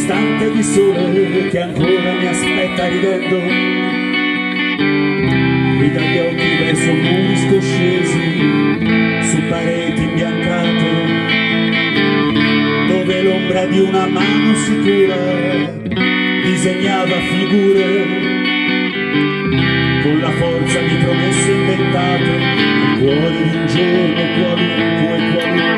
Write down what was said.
istante di sole che ancora mi aspetta ridendo, e dagli occhi verso muri scoscesi su pareti imbiancate, dove l'ombra di una mano sicura disegnava figure con la forza di promesse inventate, il cuore di un giorno qualunque, qualunque.